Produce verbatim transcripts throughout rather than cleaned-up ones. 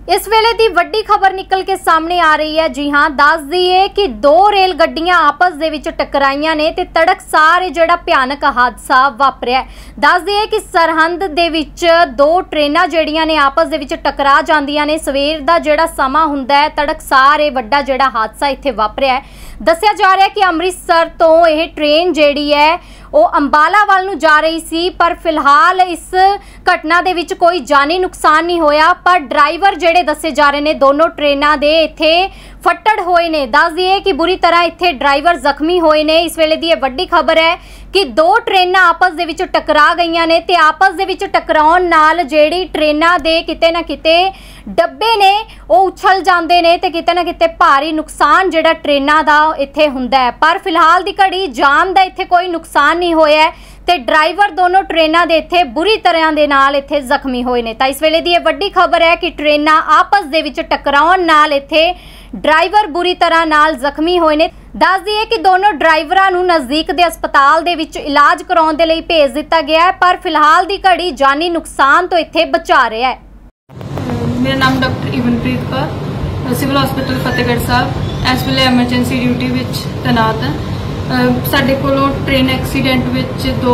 इस वेले दी वड्डी खबर निकल के सामने आ रही है। जी हाँ, दस दईए कि दो रेल गड्डियां आपस दे विच टकराईयां ने ते तड़कसार जिहड़ा भयानक हादसा वापरिया है। दस दईए कि सरहंद दे विच दो ट्रेनां जिहड़ियां ने आपस दे विच टकरा जांदियां ने। सवेर दा जिहड़ा समा हुंदा है, तड़कसार ये वड्डा जिहड़ा हादसा इत्थे वापरिया है। दस्सिया जा रहा है कि अमृतसर तो यह ट्रेन जिहड़ी है वो अंबाला वाल नूं जा रही सी, पर फिलहाल इस घटना दे विच कोई जानी नुकसान नहीं होया। पर ड्राइवर जिहड़े दस्से जा रहे ने दोनों ट्रेनां दे इत्थे फट्टड़ होए ने। दस दिए कि बुरी तरह इत्थे ड्राइवर जख्मी होए ने। इस वेले दी ये वड्डी खबर है कि दो ट्रेनां आपस दे विच टकरा गईयां ने ते आपस दे विच टकराउण नाल जेहड़ी ट्रेनां दे किते ना किते डब्बे ने वो उछल जांदे ने ते किते ना किते भारी नुकसान जिहड़ा ट्रेनां दा इत्थे हुंदा है। पर फिलहाल दी घड़ी जान दा इत्थे कोई नुकसान नहीं होया है ते ड्राइवर दोनों ट्रेनां दे इत्थे बुरी तरह दे नाल इत्थे जख्मी होए ने। तां इस वेले दी ये वड्डी खबर है कि ट्रेनां आपस दे विच टकराउण नाल इत्थे ड्राइवर बुरी तरह नाल जख्मी होए ने। दस दिए कि दोनों ड्राइवरां नूं नज़दीक दे अस्पताल दे विच इलाज कराउण दे लई भेज दित्ता गया है, पर फिलहाल दी घड़ी जानी नुकसान तो इत्थे बचा रहा है। मेरा नाम doctor Evanpreet Kaur, civil hospital Fatehgarh Sahib इस वेले एमरजेंसी ड्यूटी विच तैनात है। साडे कोलों ट्रेन एक्सीडेंट विच दो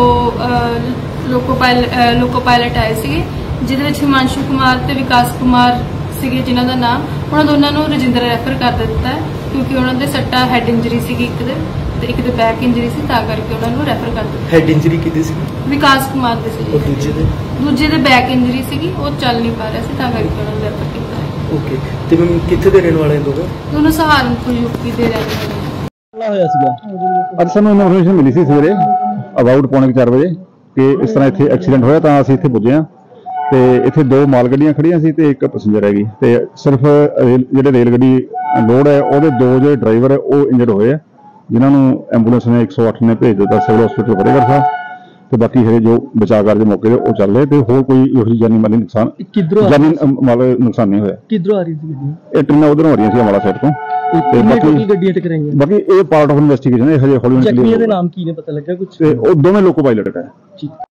लोको पायलट लोको पायलट आए सी, जिहदे विच हिमांशु कुमार ते विकास कुमार सीगे, जिन्हां दा नाम उन्हां दोनां नूं रजिंदर रैफर कर दित्ता है क्योंकि उन्हां दे सट्टा हैड इंजरी सी, एक दे ते एक दे बैक इंजरी सी, तां करके उन्हां नूं रैफर कर दित्ता। हैड इंजरी किती सी? विकास कुमार दे सी। और दूजे दे दूजे दे बैक इंजरी सी, वो चल नहीं पा रहा सी, तां करके उन्हां नूं रैफर कीता है। ओके, ते मैम कित्थे दे रहने वाले दोनों? दोनों सहारनपुर यूपी दे रहने वाले हैं। होया सीगा ਅੱਜ ਸਾਨੂੰ ਇਨਫੋਰਮੇਸ਼ਨ ਮਿਲੀ ਸੀ ਸਵੇਰੇ ਅਬਾਊਟ ਪੌਣੇ ਚਾਰ ਵਜੇ ਕਿ ਇਸ ਤਰ੍ਹਾਂ ਇੱਥੇ ਐਕਸੀਡੈਂਟ ਹੋਇਆ। ਤਾਂ ਅਸੀਂ ਇੱਥੇ ਪੁੱਜੇ ਹਾਂ ਤੇ ਇੱਥੇ ਦੋ ਮਾਲ ਗੱਡੀਆਂ ਖੜੀਆਂ ਸੀ ਤੇ ਇੱਕ ਪੈਸੇਂਜਰ ਹੈਗੀ ਤੇ ਸਿਰਫ ਜਿਹੜੇ ਰੇਲ ਗੱਡੀ ਲੋਡ ਹੈ ਉਹਦੇ ਦੋ ਜਿਹੜੇ ਡਰਾਈਵਰ ਹੈ ਉਹ ਇੰਜਰਡ ਹੋਏ ਆ, ਜਿਨ੍ਹਾਂ ਨੂੰ ਐਂਬੂਲੈਂਸ ਨੇ ਇੱਕ ਸੌ ਅੱਠ ਨੇ ਭੇਜ ਦਿੱਤਾ ਸਿਵਲ ਹਸਪੀਟਲ ਫਤਿਹਗੜ੍ਹ ਸਾਹਿਬ ਤੇ ਬਾਕੀ ਹਰੇ ਜੋ ਬਚਾਅ ਕਾਰਜ ਦੇ ਮੌਕੇ ਤੇ ਉਹ ਚੱਲ ਰਹੇ ਤੇ ਹੋਰ ਕੋਈ ਇਹੋ ਜਿਹੀ ਜਾਨੀ ਮਾਲੀ ਨੁਕਸਾਨ ਕਿੱਧਰੋਂ ਜਾਨੀ ਮਾਲ ਨੁਕਸਾਨ ਨਹੀਂ ਹੋਇਆ। ਕਿੱਧਰੋਂ ਆ ਰਹੀ ਸੀ ਗੱਡੀ? ਇਹ ਟ੍ਰੇਨਾਂ ਉਧਰੋਂ ਆ ਰਹੀਆਂ ਸੀ ਅੰਬਾਲਾ ਸਾਈਡ ਤੋਂ ਤੇ ਬਾਕੀ ਗੱਡੀਆਂ ਟਕਰਾਈਆਂ। ਬਾਕੀ ਇਹ ਪਾਰਟ ਆਫ ਇਨਵੈਸਟੀਗੇਸ਼ਨ ਹੈ, ਹਜੇ ਹੌਲੀ ਹੌਲੀ ਜ਼ਖਮੀਆਂ ਦੇ ਨਾਮ ਕੀ ਨੇ ਪਤਾ ਲੱਗਾ ਕੁਝ? ਤੇ ਉਹ ਦੋਵੇਂ ਲੋਕੋ ਪਾਇਲਟ ਹੈ।